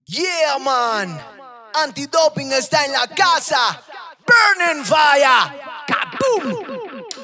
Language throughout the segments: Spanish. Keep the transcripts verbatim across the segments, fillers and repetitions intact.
Yeah, man. Antidoping está en la casa. Burning fire. Kaboom.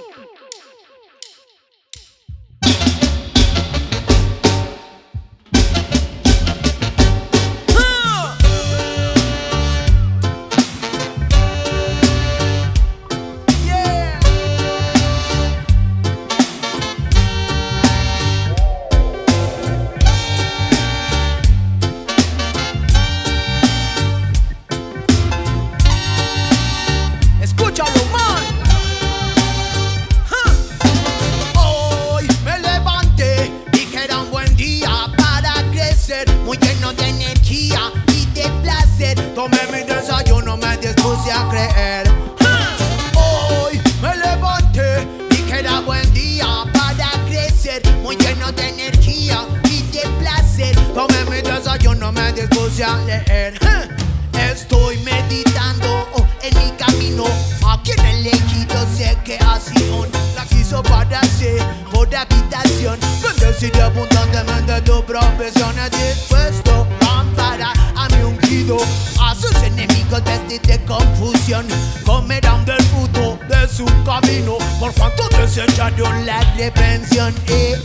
Muy lleno de energía y de placer. Tomé mi desayuno, me dispuse a creer. Hoy me levanté y que era buen día para crecer. Muy lleno de energía y de placer. Tomé mi desayuno, me dispuse a leer. Estoy meditando en mi camino. Aquí en el ejido sé que así un la quiso para sí, por habitación. Bendeciré abundantemente tu profesión. Es dispuesto a amparar a mi ungido. A sus enemigos desde de confusión comerán del fruto de su camino, por cuanto desecharon la reprensión. eh.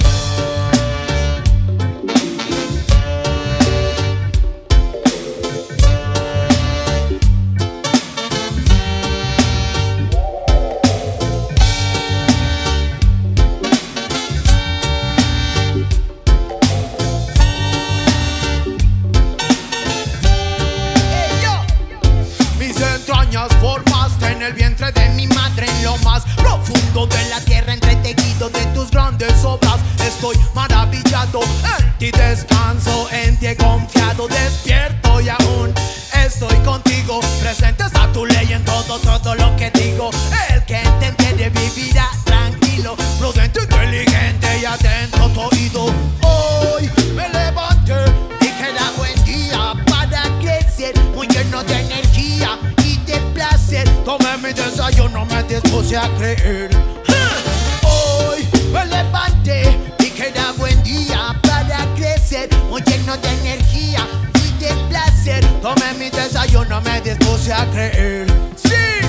Formaste en el vientre de mi madre, en lo más profundo de la tierra, entretejido de tus grandes obras. Estoy maravillado, en ti descanso, en ti he confiado, despierto y aún estoy contigo. Presente está tu ley en todo, todo lo que digo. El que te entiende vivirá tranquilo, prudente, inteligente y atento tu oído. Hoy me levanté y que era buen día para crecer, muy lleno de energía y de placer. Tomé mi desayuno, me dispuse a creer. Hoy me levanté y que era buen día para crecer, muy lleno de energía y de placer. Tomé mi desayuno, me dispuse a creer. ¡Sí!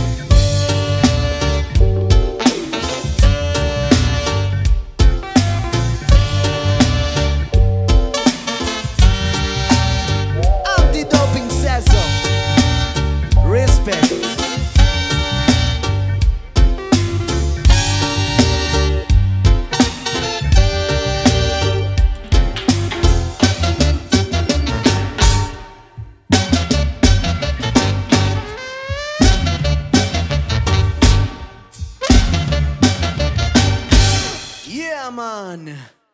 Antidoping says so. Respect. Yeah, man.